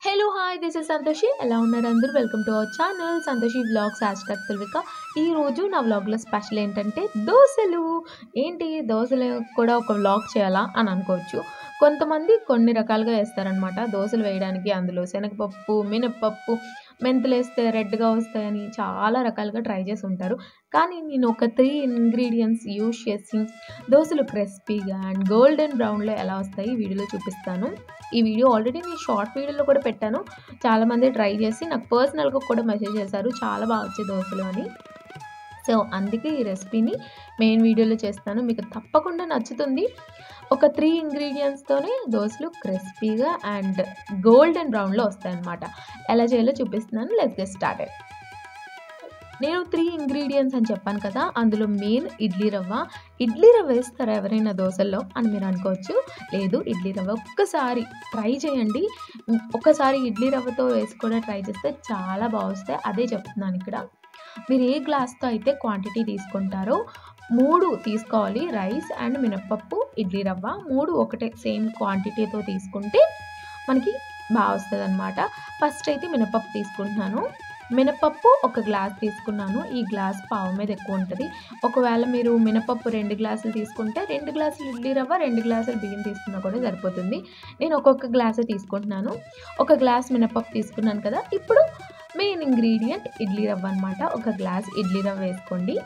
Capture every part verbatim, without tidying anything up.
Hello hi this is Santoshi. ఎలా ఉన్నారు అందరూ? Welcome to our channel Santoshi vlogs hash tag Tulvika. ఈరోజు నా వ్లాగ్లో స్పెషల్ ఏంటంటే దోశలు. ఏంటి దోశలు కూడా ఒక వ్లాగ్ చేయాలా అని అనుకోవచ్చు. కొంతమంది కొన్ని రకాలుగా వేస్తారనమాట దోశలు వేయడానికి. అందులో శనగపప్పు, మినప్పప్పు, మెంతులు వేస్తే రెడ్గా వస్తాయని చాలా రకాలుగా ట్రై చేసి ఉంటారు. కానీ నేను ఒక త్రీ ఇంగ్రీడియంట్స్ యూజ్ చేసి దోశలు క్రిస్పీగా అండ్ గోల్డెన్ బ్రౌన్లో ఎలా వస్తాయి ఈ వీడియోలో చూపిస్తాను. ఈ వీడియో ఆల్రెడీ నేను షార్ట్ వీడియోలో కూడా పెట్టాను. చాలామంది ట్రై చేసి నాకు పర్సనల్గా కూడా మెసేజ్ చేశారు చాలా బాగా వచ్చే దోశలు అని. సో అందుకే ఈ రెసిపీని మెయిన్ వీడియోలో చేస్తాను, మీకు తప్పకుండా నచ్చుతుంది. ఒక త్రీ ఇంగ్రీడియంట్స్తోనే దోశలు క్రిస్పీగా అండ్ గోల్డెన్ బ్రౌన్లో వస్తాయన్నమాట. ఎలా చేయాలో చూపిస్తున్నాను. Let's get started. నేను త్రీ ఇంగ్రీడియంట్స్ అని చెప్పాను కదా, అందులో మెయిన్ ఇడ్లీ రవ్వ. ఇడ్లీ రవ్వ వేస్తారా ఎవరైనా దోశల్లో అని మీరు అనుకోవచ్చు. లేదు, ఇడ్లీ రవ్వ ఒక్కసారి ట్రై చేయండి. ఒక్కసారి ఇడ్లీ రవ్వతో వేసి కూడా ట్రై చేస్తే చాలా బాగా వస్తాయి. అదే చెప్తున్నాను ఇక్కడ. మీరు ఏ గ్లాస్తో అయితే క్వాంటిటీ తీసుకుంటారో మూడు తీసుకోవాలి. రైస్ అండ్ మినప్పప్పు, ఇడ్లీ రవ్వ మూడు ఒకటే సేమ్ క్వాంటిటీతో తీసుకుంటే మనకి బాగా వస్తుంది అనమాట. ఫస్ట్ అయితే మినప్పప్పు తీసుకుంటున్నాను. మినపప్పు ఒక గ్లాస్ తీసుకున్నాను. ఈ గ్లాస్ పావు మీద ఎక్కువ ఉంటుంది. ఒకవేళ మీరు మినపప్పు రెండు గ్లాసులు తీసుకుంటే రెండు గ్లాసులు ఇడ్లీ రవ్వ, రెండు గ్లాసులు బియ్యం తీసుకున్నా కూడా సరిపోతుంది. నేను ఒక్కొక్క గ్లాసు తీసుకుంటున్నాను. ఒక గ్లాస్ మినపప్పు తీసుకున్నాను కదా. ఇప్పుడు మెయిన్ ఇంగ్రీడియంట్ ఇడ్లీ రవ్వ అనమాట. ఒక గ్లాస్ ఇడ్లీ రవ్వ వేసుకోండి.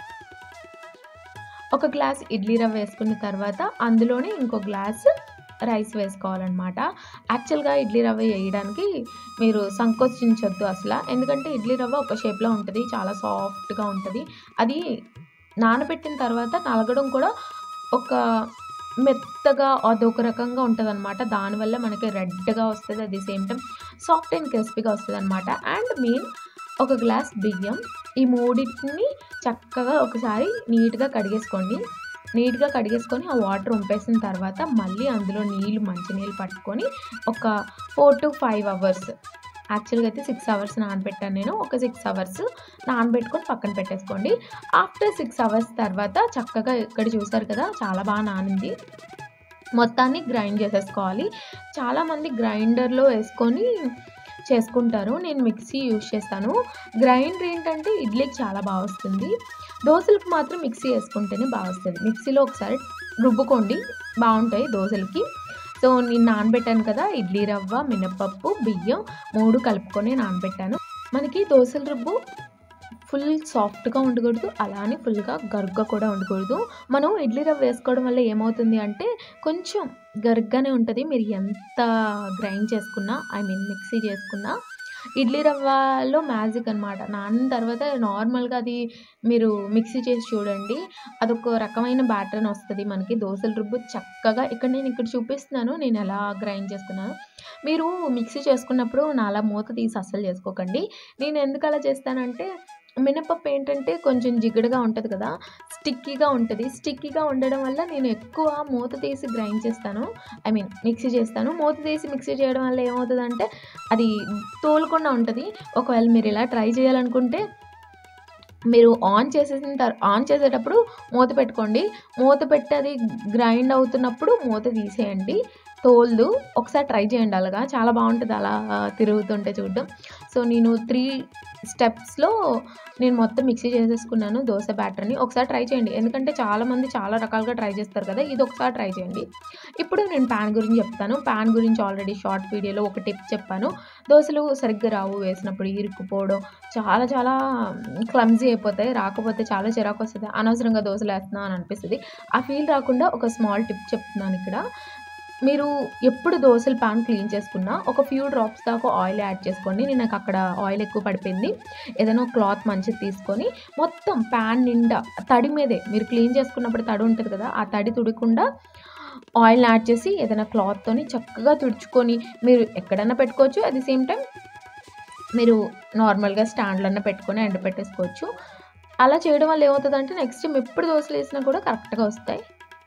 ఒక గ్లాస్ ఇడ్లీ రవ్వ వేసుకున్న తర్వాత అందులోనే ఇంకో గ్లాస్ రైస్ వేసుకోవాలన్నమాట. యాక్చువల్గా ఇడ్లీ రవ్వ వేయడానికి మీరు సంకోచించొద్దు అసలు, ఎందుకంటే ఇడ్లీ రవ్వ ఒక షేప్లో ఉంటుంది, చాలా సాఫ్ట్గా ఉంటుంది. అది నానబెట్టిన తర్వాత నలగడం కూడా ఒక మెత్తగా అదొక రకంగా ఉంటుంది అనమాట. దానివల్ల మనకి రెడ్గా వస్తుంది, అది సేమ్ టైం సాఫ్ట్ అండ్ క్రిస్పీగా వస్తుంది అనమాట. అండ్ మెయిన్ ఒక గ్లాస్ బియ్యం. ఈ మూడింటిని చక్కగా ఒకసారి నీట్గా కడిగేసుకోండి. నీట్గా కడిగేసుకొని ఆ వాటర్ ఉంపేసిన తర్వాత మళ్ళీ అందులో నీళ్ళు మంచినీళ్ళు పట్టుకొని ఒక ఫోర్ టు ఫైవ్ అవర్స్ యాక్చువల్గా అయితే సిక్స్ అవర్స్ నానబెట్టాను నేను. ఒక సిక్స్ అవర్స్ నానబెట్టుకొని పక్కన పెట్టేసుకోండి. ఆఫ్టర్ సిక్స్ అవర్స్ తర్వాత చక్కగా ఇక్కడ చూసారు కదా చాలా బాగా నానింది. మొత్తాన్ని గ్రైండ్ చేసేసుకోవాలి. చాలామంది గ్రైండర్లో వేసుకొని చేసుకుంటారు, నేను మిక్సీ యూజ్ చేస్తాను. గ్రైండర్ ఏంటంటే ఇడ్లీకి చాలా బాగా వస్తుంది, దోశలకు మాత్రం మిక్సీ వేసుకుంటేనే బాగా వస్తుంది. మిక్సీలో ఒకసారి రుబ్బుకోండి, బాగుంటాయి దోశలకి. సో నేను నానబెట్టాను కదా ఇడ్లీ రవ్వ, మినపప్పు, బియ్యం మూడు కలుపుకొని నానబెట్టాను. మనకి దోశల రుబ్బు ఫుల్ సాఫ్ట్గా ఉండకూడదు, అలానే ఫుల్గా గరుగ్గా కూడా ఉండకూడదు. మనం ఇడ్లీ రవ్వ వేసుకోవడం వల్ల ఏమవుతుంది అంటే కొంచెం గరుగ్గానే ఉంటుంది. మీరు ఎంత గ్రైండ్ చేసుకున్నా, ఐ మీన్ మిక్సీ చేసుకున్నా, ఇడ్లీ రవ్వలో మ్యాజిక్ అనమాట. నానిన తర్వాత నార్మల్గా అది మీరు మిక్సీ చేసి చూడండి, అదొక రకమైన బ్యాటర్న్ వస్తుంది మనకి దోశల రుబ్బు చక్కగా. ఇక్కడ నేను ఇక్కడ చూపిస్తున్నాను నేను ఎలా గ్రైండ్ చేసుకున్నాను. మీరు మిక్సీ చేసుకున్నప్పుడు నా అలా మూత తీసి అస్సలు చేసుకోకండి. నేను ఎందుకు అలా చేస్తానంటే మినపప్పు ఏంటంటే కొంచెం జిగుడుగా ఉంటుంది కదా, స్టిక్కీగా ఉంటుంది. స్టిక్కీగా ఉండడం వల్ల నేను ఎక్కువ మూత తీసి గ్రైండ్ చేస్తాను, ఐ మీన్ మిక్సీ చేస్తాను. మూత తీసి మిక్సీ చేయడం వల్ల ఏమవుతుందంటే అది తోలకుండా ఉంటుంది. ఒకవేళ మీరు ఇలా ట్రై చేయాలనుకుంటే మీరు ఆన్ చేసేసిన తర్వాత ఆన్ చేసేటప్పుడు మూత పెట్టుకోండి. మూత పెట్టి అది గ్రైండ్ అవుతున్నప్పుడు మూత తీసేయండి, తోలు. ఒకసారి ట్రై చేయండి, అలాగా చాలా బాగుంటుంది అలా తిరుగుతుంటే చూడడం. సో నేను త్రీ స్టెప్స్లో నేను మొత్తం మిక్సీ చేసేసుకున్నాను దోశ బ్యాటర్ని. ఒకసారి ట్రై చేయండి, ఎందుకంటే చాలామంది చాలా రకాలుగా ట్రై చేస్తారు కదా, ఇది ఒకసారి ట్రై చేయండి. ఇప్పుడు నేను ప్యాన్ గురించి చెప్తాను. ప్యాన్ గురించి ఆల్రెడీ షార్ట్ వీడియోలో ఒక టిప్ చెప్పాను. దోశలు సరిగ్గా రావు, వేసినప్పుడు ఇరుక్కుపోవడం, చాలా చాలా క్లమ్జీ అయిపోతాయి. రాకపోతే చాలా చిరాకు వస్తుంది, అనవసరంగా దోశలు వేస్తున్నా అని అనిపిస్తుంది. ఆ ఫీల్ రాకుండా ఒక స్మాల్ టిప్ చెప్తున్నాను ఇక్కడ. మీరు ఎప్పుడు దోశల ప్యాన్ క్లీన్ చేసుకున్నా ఒక ఫ్యూ డ్రాప్స్ దాకా ఆయిల్ యాడ్ చేసుకోండి. నేను నాకు అక్కడ ఆయిల్ ఎక్కువ పడిపోయింది. ఏదైనా క్లాత్ మంచిది తీసుకొని మొత్తం ప్యాన్ నిండా తడి మీదే, మీరు క్లీన్ చేసుకున్నప్పుడు తడి ఉంటుంది కదా, ఆ తడి తుడకుండా ఆయిల్ యాడ్ చేసి ఏదైనా క్లాత్తోని చక్కగా తుడుచుకొని మీరు ఎక్కడన్నా పెట్టుకోవచ్చు. అట్ ది సేమ్ టైం మీరు నార్మల్గా స్టాండ్లన్నా పెట్టుకొని ఎండ పెట్టేసుకోవచ్చు. అలా చేయడం వల్ల ఏమవుతుందంటే నెక్స్ట్ టైం ఎప్పుడు దోశలు వేసినా కూడా కరెక్ట్గా వస్తాయి.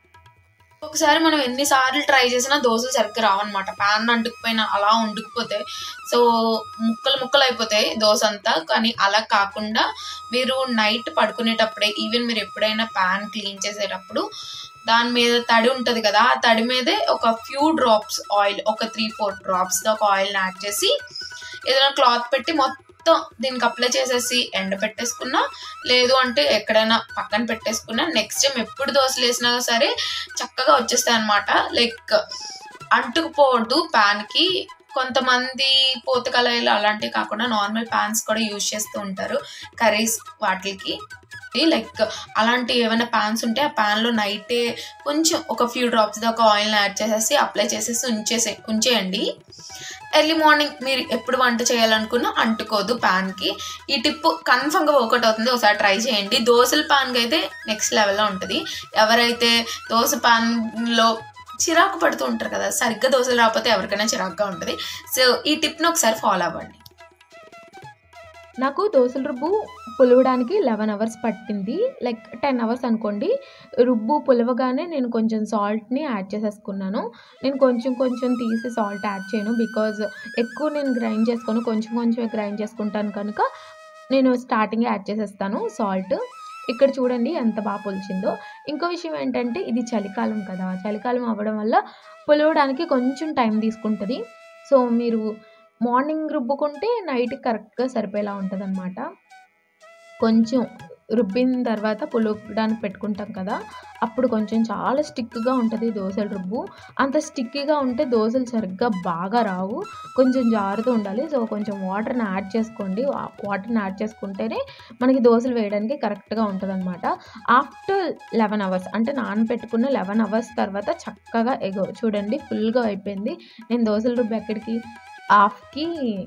ఒకసారి మనం ఎన్నిసార్లు ట్రై చేసినా దోశలు సరిగ్గా రావన్నమాట. ప్యాన్ అంటుకుపోయినా అలా వండుకుపోతే సో ముక్కలు ముక్కలు అయిపోతాయి దోశ అంతా. కానీ అలా కాకుండా మీరు నైట్ పడుకునేటప్పుడే, ఈవెన్ మీరు ఎప్పుడైనా ప్యాన్ క్లీన్ చేసేటప్పుడు దాని మీద తడి ఉంటుంది కదా, ఆ తడి మీదే ఒక ఫ్యూ డ్రాప్స్ ఆయిల్, ఒక త్రీ ఫోర్ డ్రాప్స్ దాకా ఆయిల్ని యాడ్ చేసి ఏదైనా క్లాత్ పెట్టి మొత్తం దీనికి అప్లై చేసేసి ఎండ పెట్టేసుకున్నా, లేదు అంటే ఎక్కడైనా పక్కన పెట్టేసుకున్నా, నెక్స్ట్ టైం ఎప్పుడు దోశలు వేసినా సరే చక్కగా వచ్చేస్తాయి అనమాట. లైక్ అంటుకుపోవద్దు ప్యాన్కి. కొంతమంది పూత కళాయిలు అలాంటివి కాకుండా నార్మల్ ప్యాన్స్ కూడా యూజ్ చేస్తూ ఉంటారు కర్రీస్ వాటికి. లైక్ అలాంటి ఏమైనా ప్యాన్స్ ఉంటే ఆ ప్యాన్లో నైటే కొంచెం ఒక ఫ్యూ డ్రాప్స్ దాకా ఆయిల్ని యాడ్ చేసేసి అప్లై చేసేసి ఉంచేసే ఉంచేయండి. ఎర్లీ మార్నింగ్ మీరు ఎప్పుడు వంట చేయాలనుకున్నా అంటుకోదు ప్యాన్కి. ఈ టిప్ కన్ఫర్మ్గా వర్కౌట్ అవుతుంది, ఒకసారి ట్రై చేయండి. దోశల ప్యాన్కి అయితే నెక్స్ట్ లెవెల్లో ఉంటుంది. ఎవరైతే దోశ ప్యాన్లో చిరాకు పడుతూ ఉంటారు కదా, సరిగ్గా దోశలు రాకపోతే ఎవరికైనా చిరాకుగా ఉంటుంది. సో ఈ టిప్ని ఒకసారి ఫాలో అవ్వండి. నాకు దోశల రుబ్బు పులవడానికి లెవెన్ అవర్స్ పట్టింది, లైక్ టెన్ అవర్స్ అనుకోండి. రుబ్బు పులవగానే నేను కొంచెం సాల్ట్ని యాడ్ చేసేసుకున్నాను. నేను కొంచెం కొంచెం తీసి సాల్ట్ యాడ్ చేయను, బికాజ్ ఎక్కువ నేను గ్రైండ్ చేసుకొని కొంచెం కొంచెం గ్రైండ్ చేసుకుంటాను కనుక నేను స్టార్టింగ్ యాడ్ చేసేస్తాను సాల్ట్. ఇక్కడ చూడండి ఎంత బాగా పులిచిందో. ఇంకో విషయం ఏంటంటే ఇది చలికాలం కదా, చలికాలం అవ్వడం వల్ల పులవడానికి కొంచెం టైం తీసుకుంటుంది. సో మీరు మార్నింగ్ రుబ్బుకుంటే నైట్కి కరెక్ట్గా సరిపోయేలా ఉంటుంది అనమాట. కొంచెం రుబ్బిన తర్వాత పులవడానికి పెట్టుకుంటాం కదా, అప్పుడు కొంచెం చాలా స్టిక్గా ఉంటుంది దోశల రుబ్బు. అంత స్టిక్కీగా ఉంటే దోశలు సరిగ్గా బాగా రావు, కొంచెం జారుతూ ఉండాలి. సో కొంచెం వాటర్ని యాడ్ చేసుకోండి. వాటర్ని యాడ్ చేసుకుంటేనే మనకి దోశలు వేయడానికి కరెక్ట్గా ఉంటుంది అనమాట. ఆఫ్టర్ లెవెన్ అవర్స్ అంటే నానబెట్టుకున్న లెవెన్ అవర్స్ తర్వాత చక్కగా ఎగో చూడండి ఫుల్గా అయిపోయింది. నేను దోశల రుబ్బు ఎక్కడికి హాఫ్కి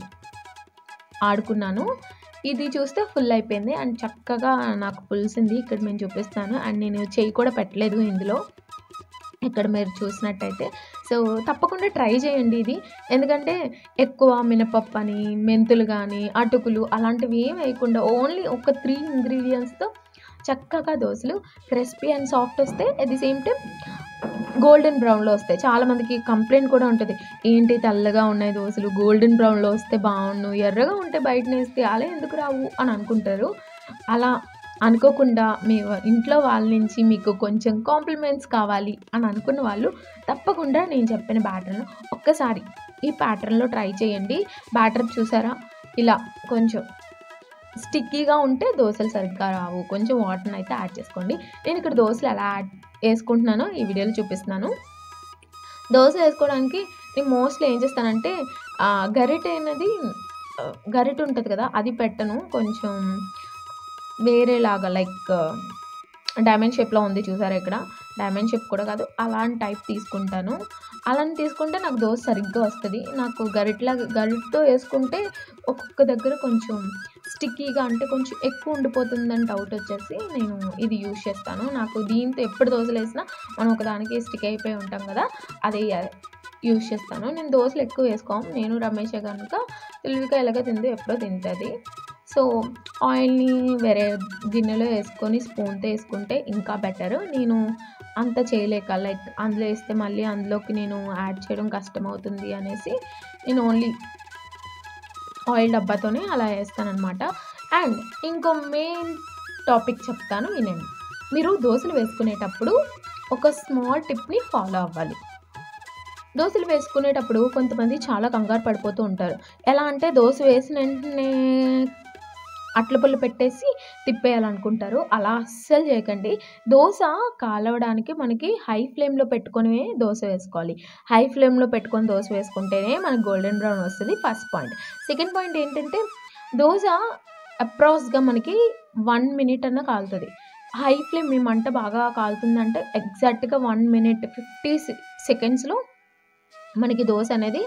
ఆడుకున్నాను, ఇది చూస్తే ఫుల్ అయిపోయింది అండ్ చక్కగా నాకు పులిసింది. ఇక్కడ నేను చూపిస్తాను అండ్ నేను చెయ్యి కూడా పెట్టలేదు ఇందులో, ఇక్కడ మీరు చూసినట్టయితే. సో తప్పకుండా ట్రై చేయండి ఇది, ఎందుకంటే ఎక్కువ మినపప్పు అని మెంతులు కానీ అటుకులు అలాంటివి ఏం వేయకుండా ఓన్లీ ఒక త్రీ ఇంగ్రీడియంట్స్తో చక్కగా దోశలు క్రిస్పీ అండ్ సాఫ్ట్ వస్తాయి, at the same time golden బ్రౌన్లో వస్తాయి. చాలామందికి కంప్లైంట్ కూడా ఉంటుంది, ఏంటి తెల్లగా ఉన్నాయి దోశలు గోల్డెన్ బ్రౌన్లో వస్తే బాగుండు, ఎర్రగా ఉంటే బయట వేస్తే అలా ఎందుకు రావు అని అనుకుంటారు. అలా అనుకోకుండా మీ ఇంట్లో వాళ్ళ నుంచి మీకు కొంచెం కాంప్లిమెంట్స్ కావాలి అని అనుకున్న వాళ్ళు తప్పకుండా నేను చెప్పిన ప్యాటర్న్ ఒక్కసారి ఈ ప్యాటర్న్లో ట్రై చేయండి. బ్యాటర్ చూసారా ఇలా కొంచెం స్టిక్కీగా ఉంటే దోశలు సరిగ్గా రావు, కొంచెం వాటర్ని అయితే యాడ్ చేసుకోండి. నేను ఇక్కడ దోశలు ఎలా యాడ్ వేసుకుంటున్నానో ఈ వీడియోలో చూపిస్తున్నాను. దోశ వేసుకోవడానికి నేను మోస్ట్లీ ఏం చేస్తానంటే గరిటె అనేది గరిటె ఉంటుంది కదా అది పెట్టను, కొంచెం వేరేలాగా లైక్ డైమండ్ షేప్లో ఉంది చూసారా, ఇక్కడ డైమండ్ షేప్ కూడా కాదు అలాంటి టైప్ తీసుకుంటాను. అలాంటి తీసుకుంటే నాకు దోశ సరిగ్గా వస్తుంది. నాకు గరిటలా గరిటతో వేసుకుంటే ఒక్కొక్క దగ్గర కొంచెం స్టిక్కీగా అంటే కొంచెం ఎక్కువ ఉండిపోతుందని డౌట్ వచ్చేసి నేను ఇది యూజ్ చేస్తాను. నాకు దీంతో ఎప్పుడు దోశలు వేసినా మనం ఒకదానికి స్టిక్ అయిపోయి ఉంటాం కదా, అదే యూజ్ చేస్తాను. నేను దోశలు ఎక్కువ వేసుకోము, నేను రమేష్ కనుక తెలివిగా ఎలాగ తిందో ఎప్పుడో తింటుంది. సో ఆయిల్ని వేరే గిన్నెలో వేసుకొని స్పూన్తో వేసుకుంటే ఇంకా బెటర్. నేను అంత చేయలేక లైక్ అందులో వేస్తే మళ్ళీ అందులోకి నేను యాడ్ చేయడం కష్టమవుతుంది అనేసి నేను ఓన్లీ ఆయిల్ డబ్బాతోనే అలా వేస్తానన్నమాట. అండ్ ఇంకో మెయిన్ టాపిక్ చెప్తాను వినండి. మీరు దోశలు వేసుకునేటప్పుడు ఒక స్మాల్ టిప్ని ఫాలో అవ్వాలి. దోశలు వేసుకునేటప్పుడు కొంతమంది చాలా కంగారు పడిపోతూ ఉంటారు. ఎలా అంటే దోశ వేసిన వెంటనే అట్ల పుల్ల పెట్టేసి తిప్పేయాలనుకుంటారు. అలా అస్సలు చేయకండి. దోశ కాలవడానికి మనకి హై ఫ్లేమ్లో పెట్టుకొని దోశ వేసుకోవాలి. హై ఫ్లేమ్లో పెట్టుకొని దోశ వేసుకుంటేనే మనకి గోల్డెన్ బ్రౌన్ వస్తుంది, ఫస్ట్ పాయింట్. సెకండ్ పాయింట్ ఏంటంటే దోశ అప్రాక్స్గా మనకి వన్ మినిట్ అన్న కాలుతుంది. హై ఫ్లేమ్ మీ మంట బాగా కాలుతుందంటే ఎగ్జాక్ట్గా వన్ మినిట్ ఫిఫ్టీ సెకండ్స్లో మనకి దోశ అనేది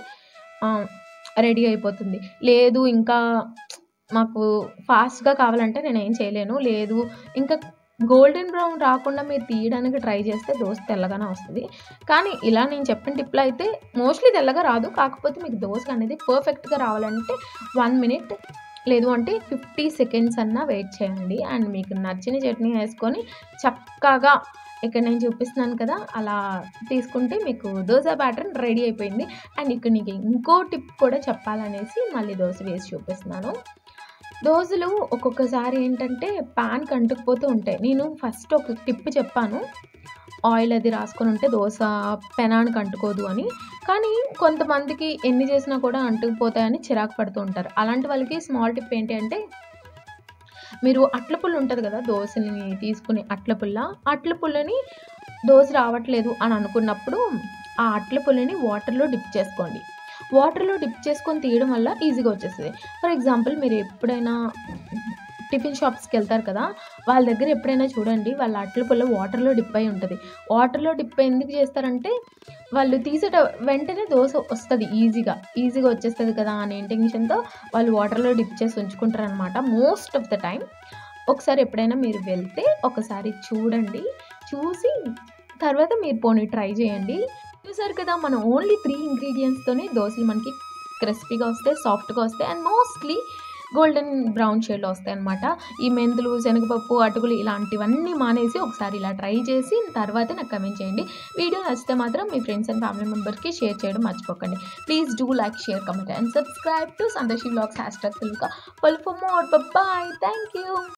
రెడీ అయిపోతుంది. లేదు ఇంకా మాకు ఫాస్ట్గా కావాలంటే నేను ఏం చేయలేను, లేదు ఇంకా గోల్డెన్ బ్రౌన్ రాకుండా మీరు తీయడానికి ట్రై చేస్తే దోశ తెల్లగానే వస్తుంది. కానీ ఇలా నేను చెప్పిన టిప్లో అయితే మోస్ట్లీ తెల్లగా రాదు, కాకపోతే మీకు దోశ అనేది పర్ఫెక్ట్గా రావాలంటే వన్ మినిట్ లేదు అంటే ఫిఫ్టీ సెకండ్స్ అన్నా వెయిట్ చేయండి. అండ్ మీకు నచ్చిన చట్నీ వేసుకొని చక్కగా ఇక్కడ నేను చూపిస్తున్నాను కదా అలా తీసుకుంటే మీకు దోశ ప్యాటర్న్ రెడీ అయిపోయింది. అండ్ ఇక్కడ నీకు ఇంకో టిప్ కూడా చెప్పాలనేసి మళ్ళీ దోశ వేసి చూపిస్తున్నాను. దోశలు ఒక్కొక్కసారి ఏంటంటే ప్యాన్కి అంటుకుపోతూ ఉంటాయి. నేను ఫస్ట్ ఒక టిప్ చెప్పాను, ఆయిల్ అది రాసుకొని ఉంటే దోస పెనానికి అంటుకోదు అని. కానీ కొంతమందికి ఎన్ని చేసినా కూడా అంటుకుపోతాయని చిరాకు పడుతూ ఉంటారు. అలాంటి వాళ్ళకి స్మాల్ టిప్ ఏంటి అంటే, మీరు అట్ల పుల్ల ఉంటది కదా! దోసని తీసుకునే అట్ల పుల్ల. అట్ల పుల్లని దోస రావట్లేదు అని అనుకున్నప్పుడు, ఆ అట్ల పుల్లని వాటర్‌లో డిప్ చేసుకోండి. వాటర్‌లో డిప్ చేసుకొని తీయడం వల్ల ఈజీగా వచ్చేస్తది. ఫర్ ఎగ్జాంపుల్ మీరు ఎప్పుడైనా టిఫిన్ షాప్స్‌కెళ్తారు కదా! వాళ్ళ దగ్గర ఎప్పుడైనా చూడండి, వాళ్ళ అట్ల పుల్ల వాటర్‌లో డిప్ అయ్యి ఉంటది. వాటర్‌లో డిప్ ఎందుకు చేస్తారంటే, వాళ్ళు తీసేట వెంటనే దోస వస్తది ఈజీగా. ఈజీగా వచ్చేస్తది కదా! అనే ఇంటెన్షన్‌తో వాళ్ళు వాటర్‌లో డిప్ చేసి ఉంచుకుంటారనమాట మోస్ట్ ఆఫ్ ద టైమ్. ఒకసారి ఎప్పుడైనా మీరు వెళ్తే ఒకసారి చూడండి. చూసి తర్వాత మీరు పోనీ ట్రై చేయండి. చూసారు కదా! మనం ఓన్లీ త్రీ ఇంగ్రీడియెంట్స్‌తోనే దోసలు మనకి క్రిస్పీగా వస్తాయి, సాఫ్ట్‌గా వస్తాయి అండ్ మోస్ట్‌లీ గోల్డెన్ బ్రౌన్ షేడ్‌లో వస్తాయన్నమాట. ఈ మెంతులు, శనగపప్పు, అటుకులు ఇలాంటివన్నీ మానేసి ఒకసారి ఇలా ట్రై చేసి తర్వాతే నాకు కామెంట్ చేయండి. వీడియో నచ్చితే మాత్రం మీ ఫ్రెండ్స్ అండ్ ఫ్యామిలీ మెంబర్స్‌కి షేర్ చేయడం మర్చిపోకండి. Please do like, share, comment and subscribe to Santoshi vlogs hash tag Telugu. For more. Bye. Thank you.